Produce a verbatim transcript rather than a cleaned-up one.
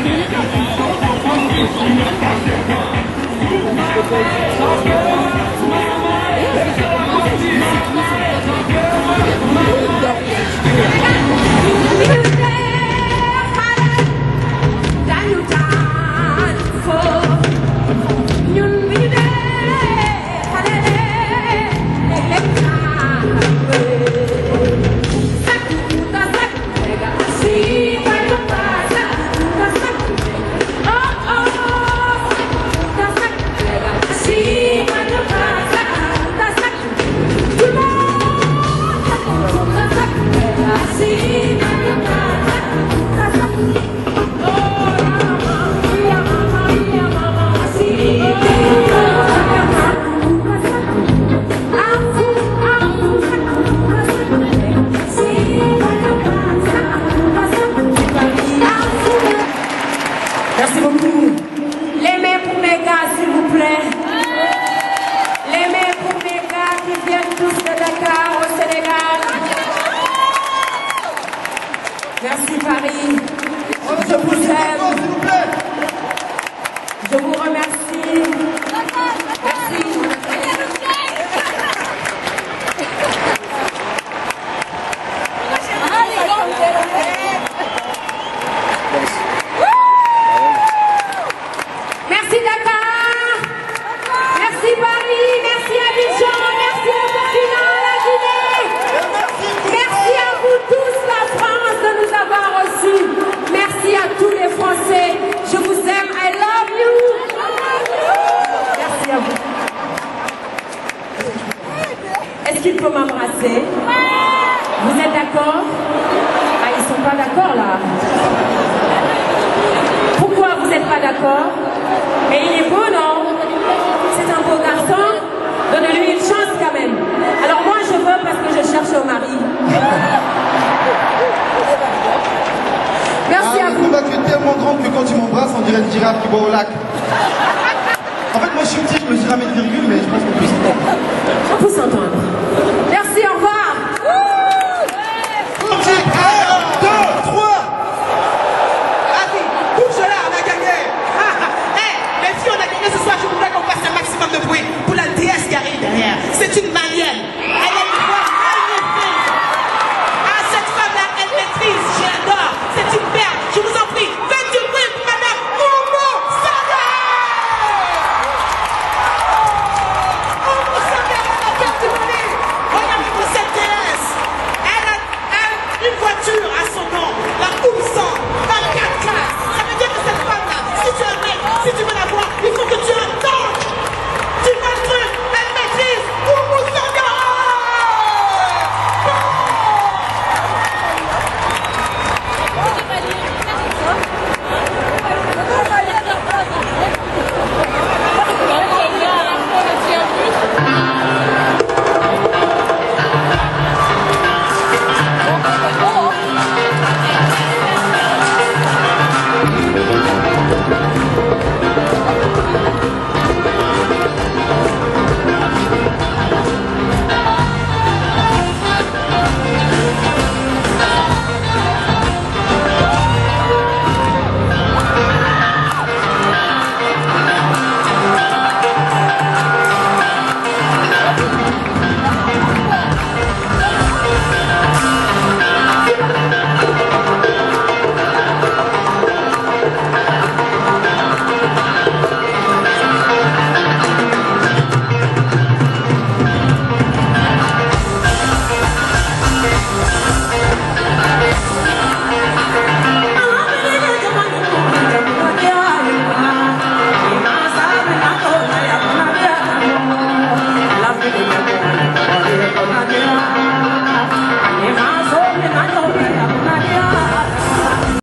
Merci beaucoup. Les mains pour mes gars, s'il vous plaît. Les mains pour mes gars qui viennent tous de Dakar, au Sénégal. Merci Paris. Je vous aime. Je vous remercie. Merci. Merci Dakar, merci Paris, merci Abidjan, merci le Burkina, la Guinée. Merci à vous tous, la France, de nous avoir reçus. Merci à tous les Français. Je vous aime, I love you. Merci à vous. Est-ce qu'il peut m'embrasser? Vous êtes d'accord? Ah, ils sont pas d'accord là. Pourquoi vous n'êtes pas d'accord? Mais il est beau, non? C'est un beau garçon. Donnez-lui une chance quand même. Alors moi je veux parce que je cherche un mari. Merci ah, à vous. Tu es tellement grande que quand tu m'embrasses, on dirait une girafe qui boit au lac. En fait, moi je suis petit, je me suis jamais de virgule, mais je pense qu'on peut s'entendre. On peut s'entendre. Merci, au revoir. un, deux, trois. Ce soir, je voudrais qu'on fasse un maximum de bruit pour la déesse qui arrive derrière. C'est une malienne.